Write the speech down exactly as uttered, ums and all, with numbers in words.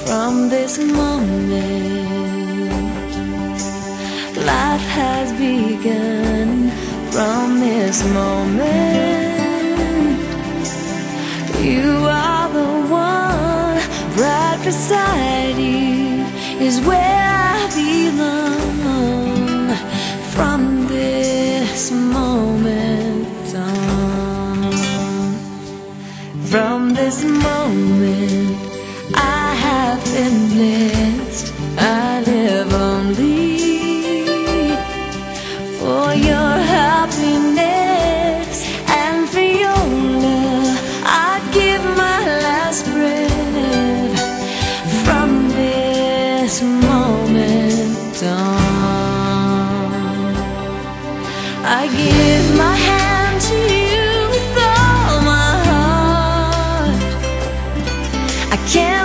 From this moment, life has begun. From this moment, you are the one. Right beside you is where I belong. From this moment on, from this moment, I have been blessed. I live only for your happiness and for your love. I'd give my last breath. From this moment on, I give my hand to you with all my heart. I can't